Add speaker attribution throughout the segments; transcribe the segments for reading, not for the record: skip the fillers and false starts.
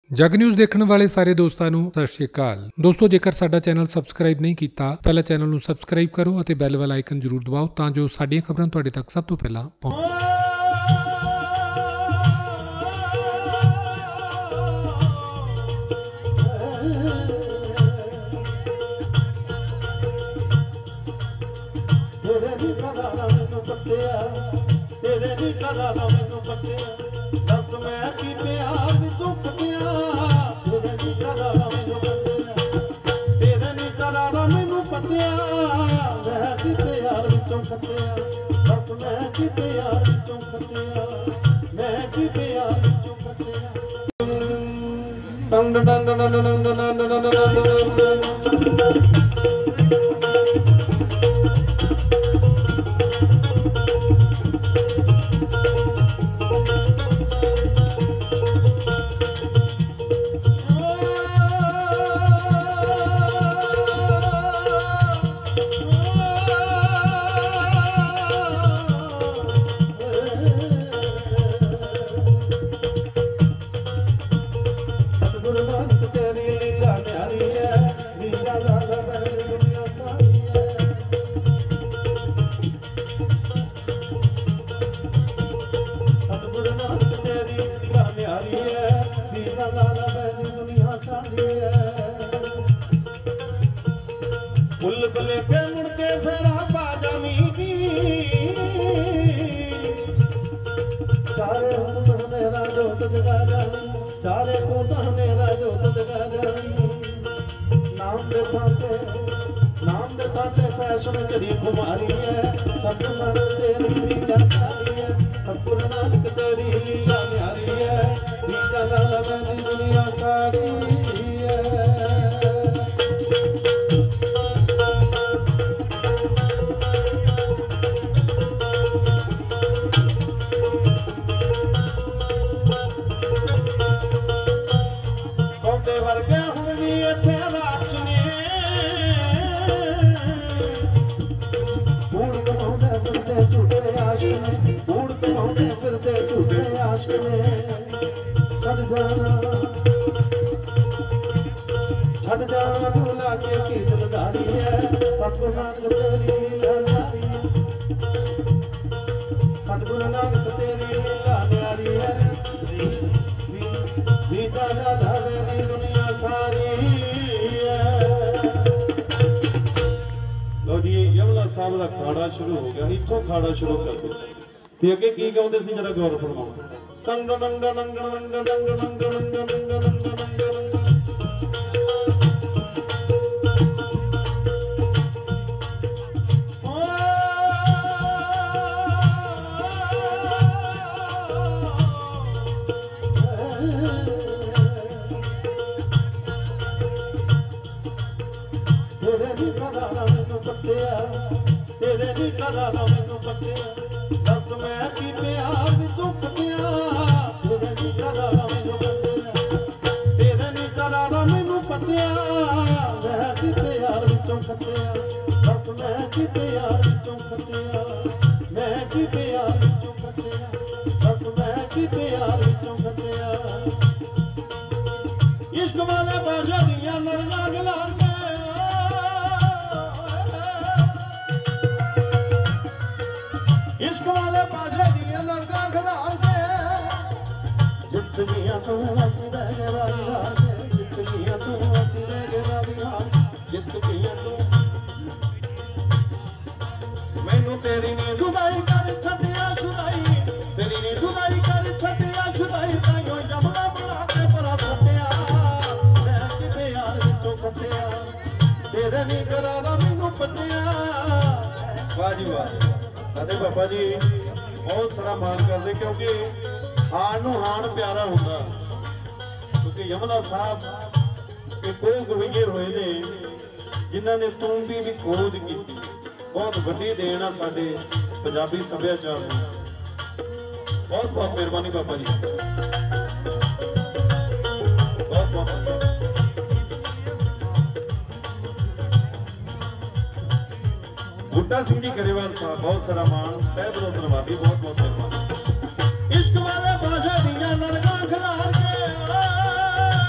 Speaker 1: जग news देखने वाले सारे दोस्तों ਨੂੰ ਸਤਿ ਸ਼੍ਰੀ ਅਕਾਲ। ਦੋਸਤੋ ਜੇਕਰ ਸਾਡਾ ਚੈਨਲ ਸਬਸਕ੍ਰਾਈਬ ਨਹੀਂ ਕੀਤਾ ਪਹਿਲਾਂ ਚੈਨਲ ਨੂੰ ਸਬਸਕ੍ਰਾਈਬ ਕਰੋ ਅਤੇ ਬੈਲ ਵਾਲਾ ਆਈਕਨ ਜ਼ਰੂਰ ਦਬਾਓ ਤਾਂ ਜੋ ਸਾਡੀਆਂ ਖਬਰਾਂ ਤੁਹਾਡੇ ਤੱਕ ਸਭ ਤੋਂ ਪਹਿਲਾਂ ਪਹੁੰਚਣ।
Speaker 2: दस मैं की प्यार विचों कटिया तेरे नी करारा मैनू कटिया तेरे नी करारा मैनू कटिया मैं की प्यार विचों कटिया दस मैं की प्यार विचों कटिया मैं की प्यार विचों कटिया डंड डंड डंड डंड डंड डंड सारे कोटा मेरा जोत जगा जानी नाम दे थाते फैशन चढ़ी कुमारी है सतगुरु तेरी लीला प्यारी है सतगुरु नानक तेरी लीला प्यारी है लीला लाला मैंने दुनिया सारी है छड़ जाना भूला के कीर्तनदारी है सतगुरु नानक तेरी लीला न्यारी है सतगुरु नानक तेरी लीला न्यारी है लीला लाला मेरी दुनिया सारी है। लो जी यमुना साहब का खाड़ा शुरू हो गया इत्थों खाड़ा शुरू कर दो ते अगे की गाउंदे सी जरा गौर फरमाओ टंग टंग टंग टंग टंग टंग टंग टंग टंग तेरे नी करारा मैनू कटिया दस मैं की प्यार विचों कटिया तेरे नी करारा मैनू कटिया तेरे नी करारा मैनू कटिया मैं की प्यार विचों कटिया दस मैं की प्यार विचों कटिया मैं की प्यार विचों कटिया दस मैं की प्यार विचों कटिया इश्क वाले बाजा दियां नरना गलार के जितनिया तू असी बेगवारी हार जितनिया तू असी बेगवारी हार जितनिया तू मैनू तेरी नी जुदाई कर छड्डिया छुदाई तेरी नी जुदाई कर छड्डिया छुदाई ताइयों जमना बना के परा छड्डिया मैं किते यार विचों कटिया तेरे नी करारा मैनू पटिया। वाह जी वाह साडे बाबा जी बहुत सारा मान करते क्योंकि हाण नूं हाण प्यारा हुंदा क्योंकि यमुना साहब के दो गवैये होए ने जिन्हां ने तूंबी दी खोज की बहुत वड्डी देन आ साडे पंजाबी सभ्याचार नूं। बहुत बहुत मेहरबानी बाबा जी बहुत बहुत बूटा सिंह जी गरेवाल साहब बहुत सारा मान तय दिलों धन्यवादी बहुत बहुत मेहरबानी। इश्क वाले बाजा दियां नरगां खिलार के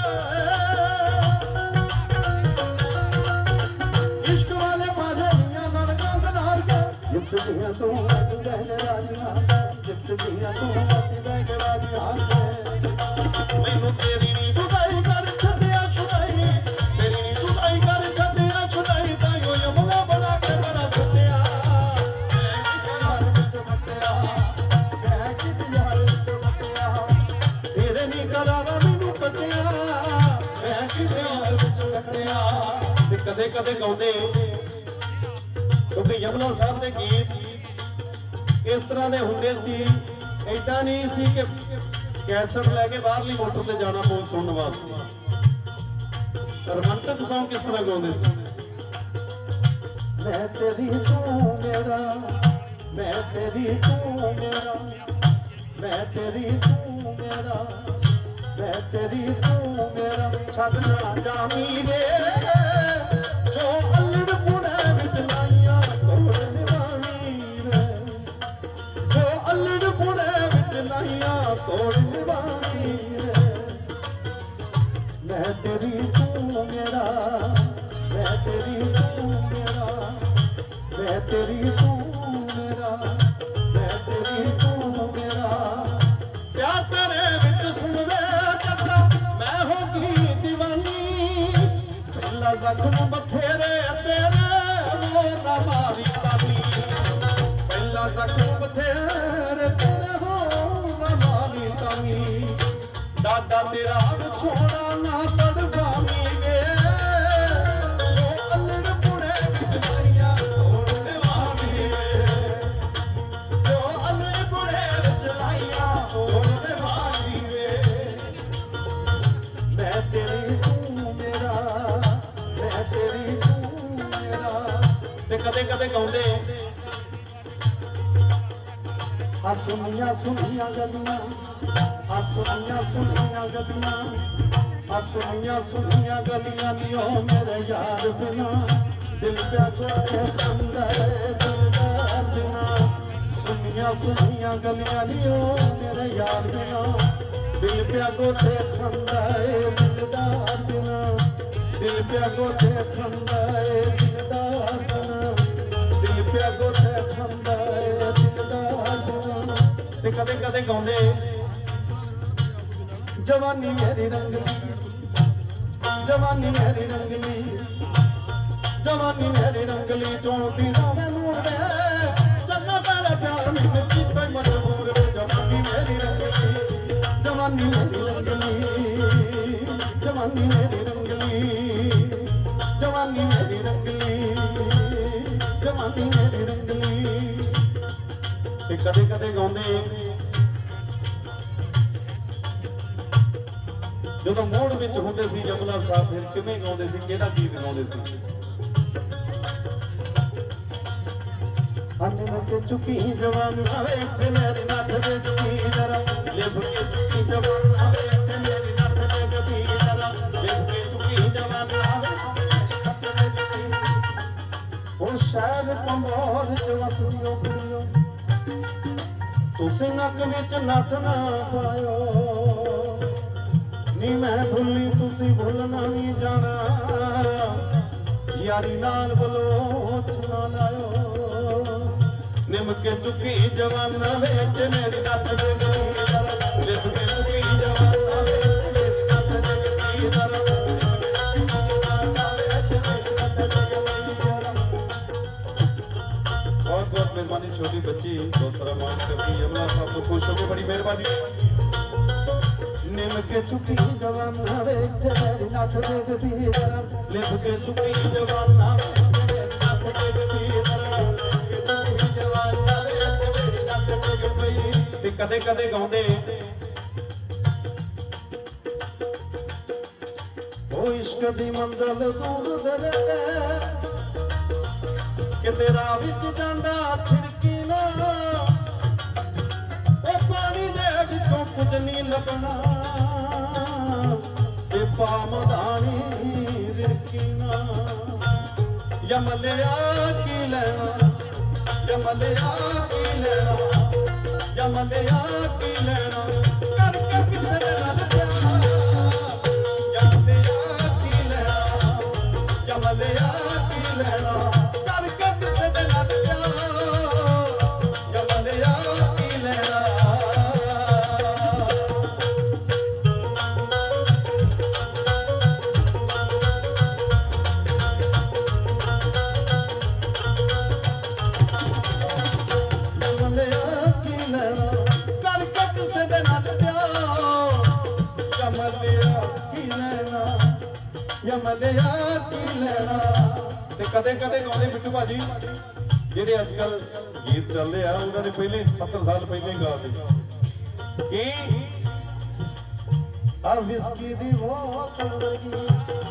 Speaker 2: कदे कदे गाउंदे क्योंकि यमुना साहब के गीत इस तरह के होंगे सी, ऐसा नहीं सी कि कैसेट लैके बाहरली मोटर से जाना पो सुनने वास्ते। रोमांटिक सॉन्ग किस तरह गाउंदे सी, मैं तेरी तू मेरा, मैं तेरी तू मेरा, मैं तेरी तू मेरा, मैं तेरी तू मेरा, छड़ना जामी रे जो अल्लड़ पुणे विच लाइया तोड़ निभावी रे, जो अल्लड़ पुणे विच लाइया तोड़ निभावी रे, मैं तेरी तू मेरा, मैं तेरी तू मेरा, मैं तेरी तू मेरा, मैं तेरी तू मेरा, प्यार तेरे विच सुनवे कथा मैं होगी दीवानी, पहला जख्म बथेरे तेरे वो ना मारी तानी, पहला जख्म बथेरे तेरे हो ना मारी तानी, दादा तेरा छोड़ा ना तड़पानी गे, जो अल्लड़ पुणे विच लाइया तोड़ निभावी रे, जो अल्लड़ पुणे विच लाइया तोड़ निभावी रे, मैं तेरी तू मेरा, मैं तेरी तू मेरा। ते कदे कदे गाउंदे आ सुनिया सुनिया गलियां, आ सुनिया सुनिया गलियां, आ सुनिया सुनिया गलियां नियो मेरे यार बिना, दिल प्या गोते खंदा दिलदार बिना, सुनिया सुनिया गलियां नियो मेरे यार बिना, दिल प्या गोते खंदा दिलदार बिना, दिल प्या गोते खंदा दिलदार बिना, दिल प्या गोते खंदा दिलदार बिना। ते कदे कदे गाउंदे जवानी मेरी रंगली, जवानी मेरी रंगली, जवानी मेरी रंगली, चोटी ना मैनू दे चन्ना तेरा प्यार मैनू कीता मजबूर वे, जवानी मेरी रंगली, जवानी मेरी रंगली, जवानी मेरी रंगली, जवानी मेरी रंगली, जवानी मेरी रंगली। ते कदे कदे गाउंदे ਜਦੋਂ ਮੋੜ ਵਿੱਚ ਹੁੰਦੇ ਸੀ ਯਮੁਨਾ ਸਾਹਿਬ, ਫਿਰ ਕਿਵੇਂ ਗਾਉਂਦੇ ਸੀ, ਕਿਹੜਾ ਗੀਤ ਗਾਉਂਦੇ ਸੀ? ਅੰਨ ਵਿੱਚ ਚੁੱਕੀ ਜਵਾਨਾ ਵੇਖ ਮੇਰੀ ਨੱਥ ਦੇ ਚੁੱਕੀ ਜਰਾ, ਲਿਖ ਕੇ ਚੁੱਕੀ ਜਵਾਨਾ ਵੇਖ ਮੇਰੀ ਨੱਥ ਦੇ ਚੁੱਕੀ ਜਰਾ, ਲਿਖ ਕੇ ਚੁੱਕੀ ਜਵਾਨਾ ਵੇਖ ਮੇਰੀ ਨੱਥ ਦੇ ਚੁੱਕੀ, ਉਹ ਸ਼ਹਿਰ ਪੰਬੋਰ ਚ ਵਸਦੀਆਂ ਕੁੜੀਆਂ, ਤੁਸੀਂ ਨੱਕ ਵਿੱਚ ਨੱਥ ਨਾ ਪਾਇਓ, नी मैं भुली तुसी भुलना नहीं जाना, यारी नाल बलोच ना लायो, निमके चुकी जवाना वेच मेरी नथ दे गली जरा, लिख के चुकी जवाना वेच मेरी नथ दे गली जरा, बहुत बहुत मेहरबानी छोटी बच्ची, बहुत सारा मान करती यमुना साहब तो खुश हो गए, बड़ी मेहरबानी। निमके चुकी जवाना वेच मेरी नथ दे गली जरा, लिख के चुकी जवाना वेच मेरी नथ दे गली जरा, जवाना वेच मेरी नथ दे गली। ते कदे कदे गाउंदे ओ इश्क दी मंजिल दूर दरे कि तेरा विच जांदा छिड़की ना, ओ पानी दे विचों कुछ नहीं लभना, ते पामदानी रिड़की ना, यमलिया की लेना, यमलिया की लेना, यमलिया की लेना, करके किसे नाल प्यार, यमलिया की लेना, यमलिया की लेना, करके किसे नाल प्यार, यमलिया की लेना। ਯਮਲਿਆ ਕੀ ਲੈਣਾ। ਤੇ ਕਦੇ ਕਦੇ ਗਾਉਂਦੇ ਬਿੱਟੂ ਭਾਜੀ ਜਿਹੜੇ ਅੱਜ ਕੱਲ ਗੀਤ ਚੱਲਦੇ ਆ ਉਹਨਾਂ ਨੇ ਪਹਿਲੇ 70 ਸਾਲ ਪਹਿਲਾਂ ਹੀ ਗਾ ਦਿੱਤੇ ਕਿ ਆ ਵਿਸਕੀ ਦੀ ਬੋਤਲ ਵਰਗੀ,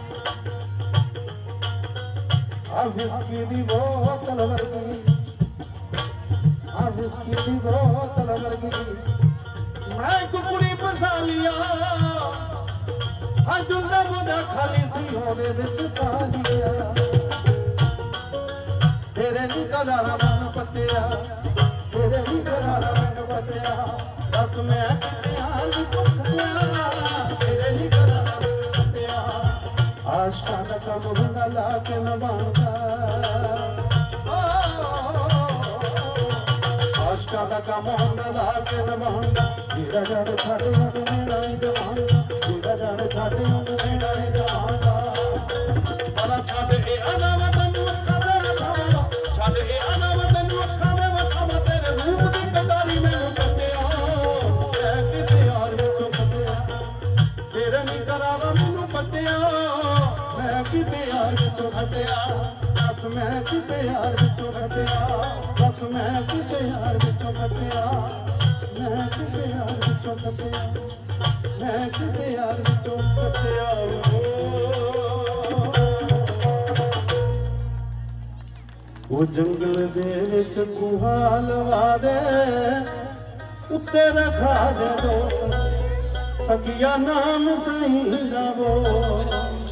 Speaker 2: ਆ ਵਿਸਕੀ ਦੀ ਬੋਤਲ ਵਰਗੀ, ਆ ਵਿਸਕੀ ਦੀ ਬੋਤਲ ਵਰਗੀ ਮੈਂ ਕੁਕੜੀ ਫਸਾ ਲਿਆ। ਅੱਜ ਉਹਦਾ ਬੋਝਾ ਖਾਲੀ ਸੀ ਉਹਦੇ ਵਿੱਚ ਪਾ ਲਿਆ। ਤੇਰੇ ਨੀ ਕਰਾਰਾ ਮੈਨੂੰ ਪੱਟਿਆ, ਤੇਰੇ ਨੀ ਕਰਾਰਾ ਮੈਨੂੰ ਪੱਟਿਆ। ਦੱਸ ਮੈਂ ਪਿਆਰ ਦੀ ਕੁੱਟਿਆ, ਤੇਰੇ ਨੀ ਕਰਾਰਾ ਮੈਨੂੰ ਪੱਟਿਆ। ਆਸ਼ਕਾਂ ਦਾ ਕੰਮ ਹੁੰਦਾ ਲਾ ਕੇ ਨਾ ਬਣਦਾ, ਆਸ਼ਕਾਂ ਦਾ ਕੰਮ ਹੁੰਦਾ ਲਾ ਕੇ ਨਾ ਬਣਦਾ। ਜਿਹੜਾ ਜਾਵੇ ਸਾਡੇ ਉਹਨੂੰ ਮੇਰਾ ਹੀ ਜਵਾਨਾ, ਜਿਹੜਾ ਜਾਵੇ ਸਾਡੇ ਉਹਨੂੰ ਮੇਰਾ ਹੀ ਜਵਾਨਾ। ਪਰ ਛੱਡ ਇਹ ਅਨਾਵਾ ਤੈਨੂੰ ਅੱਖਾਂ ਦੇ ਵਿਖਾਵਾਂ, ਛੱਡ ਇਹ ਅਨਾਵਾ ਤੈਨੂੰ ਅੱਖਾਂ ਦੇ ਵਿਖਾਵਾਂ। ਤੇਰੇ ਰੂਪ ਦੀ ਕਟਾਰੀ ਮੈਨੂੰ ਕੱਟਿਆ, ਮੈਂ ਕਿ ਪਿਆਰ ਵਿੱਚੋਂ ਕੱਟਿਆ। ਤੇਰੇ ਨੀ ਕਰਾਰਾ ਮੈਨੂੰ ਕੱਟਿਆ, ਮੈਂ ਕਿ ਪਿਆਰ ਵਿੱਚੋਂ ਕੱਟਿਆ। ਦੱਸ ਮੈਂ ਕਿ ਪਿਆਰ ਵਿੱਚੋਂ ਕੱਟਿਆ, ਦੱਸ ਮੈਂ ਕਿ ਪਿਆਰ ਵਿੱਚੋਂ ਕੱਟਿਆ। ਮੈਂ ਕਿ ਪਿਆਰ ਵਿੱਚੋਂ ਕੱਟਿਆ, ਮੈਂ ਕਿ ਪਿਆਰ ਵਿੱਚੋਂ ਕੱਟਿਆ। ਉਹ ਜੰਗਲ ਦੇ ਵਿੱਚ ਕੁਹਾ ਲਵਾ ਦੇ, ਉੱਤੇ ਰਖਾ ਦੇ ਦੋ ਸਖੀਆ ਨਾਮ ਸਾਈਂ ਦਾ ਬੋ।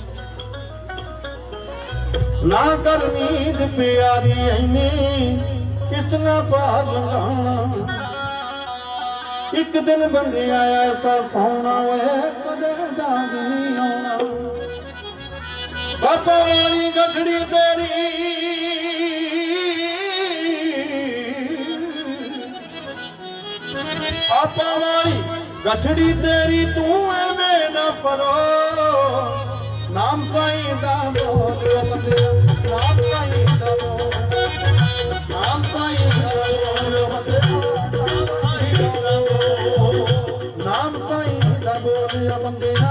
Speaker 2: ਨਾ ਕਰ ਨੀਂਦ ਪਿਆਰੀ ਐਨੀ ਇਸ ਨਾ ਪਾਰ ਲੰਘਾਉਣਾ। ਇੱਕ ਦਿਨ ਬੰਦਿਆ ਐਸਾ ਸੋਹਣਾ ਓਏ ਕਦੇ ਜਾਗ ਨਹੀਂ ਆਉਣਾ। ਬਾਬਾ ਵਾਲੀ ਗੱਠੜੀ ਤੇਰੀ, ਬਾਬਾ ਵਾਲੀ ਗੱਠੜੀ ਤੇਰੀ ਤੂੰ ਐਵੇਂ ਨਾ ਫਰੋ। ਨਾਮ ਸਾਈਂ ਦਾ ਬੋਲ ਬੰਦਿਆ, ਨਾਮ ਸਾਈਂ ਦਾ ਬੋਲ, ਨਾਮ ਸਾਈਂ ਦਾ ਬੋਲ ਬੰਦਿਆ, ਨਾਮ ਸਾਈਂ ਦਾ ਬੋਲ ਬੰਦਿਆ।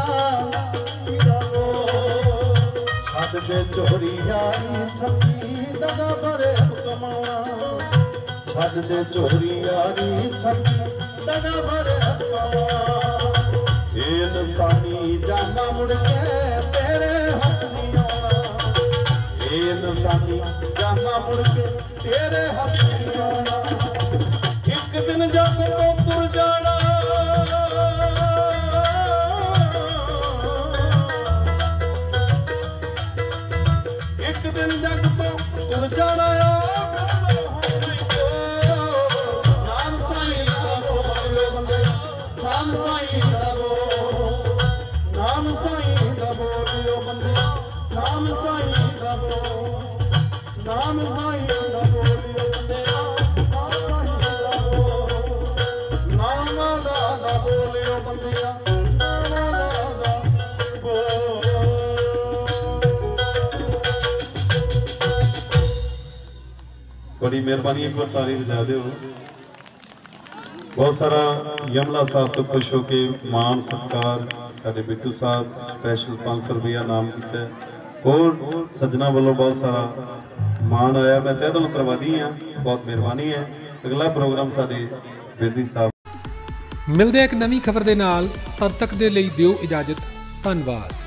Speaker 2: ਛੱਡ ਦੇ ਚੋਰੀ ਯਾਰੀ ਠੱਗੀ ਦਗਾ ਭਰੇ ਕਮਾਉਣਾ। ਛੱਡ ਦੇ ਚੋਰੀ ਯਾਰੀ ਠੱਗੀ ਦਗਾ ਭਰੇ ਕਮਾਉਣਾ। ਇਹ ਇਨਸਾਨੀ ਜਾਮਾ ਮੁੜ ਕੇ ਤੇਰੇ ਹੱਥ ਨਹੀਂ ਆਉਣਾ। ਇਹ ਇਨਸਾਨੀ ਜਾਮਾ ਮੁੜ ਕੇ ਤੇਰੇ ਹੱਥ ਨਹੀਂ ਆਉਣਾ। ਇੱਕ ਦਿਨ ਜੱਗ ਤੋਂ ਤੁਰ ਜਾਣਾ, ਇੱਕ ਦਿਨ ਜੱਗ ਤੋਂ ਤੁਰ ਜਾਣਾ। ਨਾਮ ਸਾਈਂ ਦਾ ਬੋਲ ਬੰਦਿਆ, ਨਾਮ ਸਾਈਂ ਦਾ ਬੋਲ, ਨਾਮ ਸਾਈਂ ਦਾ ਬੋਲ ਬੰਦਿਆ, ਨਾਮ ਸਾਈਂ ਦਾ ਬੋਲ, ਨਾਮ ਸਾਈਂ ਦਾ ਬੋਲ ਬੰਦਿਆ। ਨਾਮ ਦਾ ਬੋਲਿਓ ਬੰਦਿਆ, ਨਾਮ ਦਾ ਬੋਲ। ਬੜੀ ਮਿਹਰਬਾਨੀ, ਇੱਕ ਵਾਰ ਤਾੜੀ ਵਜਾ ਦਿਓ। ਬਹੁਤ ਸਾਰਾ ਯਮਲਾ ਸਾਹਿਬ ਤੋਂ ਖੁਸ਼ ਹੋ ਕੇ ਮਾਣ ਸਤਿਕਾਰ ਸਾਡੇ ਬਿੱਟੂ ਸਾਹਿਬ ਸਪੈਸ਼ਲ 500 ਰੁਪਇਆ ਨਾਮ ਕੀਤਾ। ਹੋਰ ਸੱਜਣਾ ਵੱਲੋਂ ਬਹੁਤ ਸਾਰਾ ਮਾਣ ਆਇਆ। ਮੈਂ ਤਹਿ ਦਿਲੋਂ ਧੰਨਵਾਦੀ ਹਾਂ, ਬਹੁਤ ਮਿਹਰਬਾਨੀ ਹੈ। ਅਗਲਾ ਪ੍ਰੋਗਰਾਮ ਸਾਡੇ ਬੇਦੀ ਸਾਹਿਬ।
Speaker 1: ਮਿਲਦੇ ਇੱਕ ਨਵੀਂ ਖਬਰ ਦੇ ਨਾਲ, ਤਦ ਤੱਕ ਦੇ ਲਈ ਦਿਓ ਇਜਾਜ਼ਤ। ਧੰਨਵਾਦ।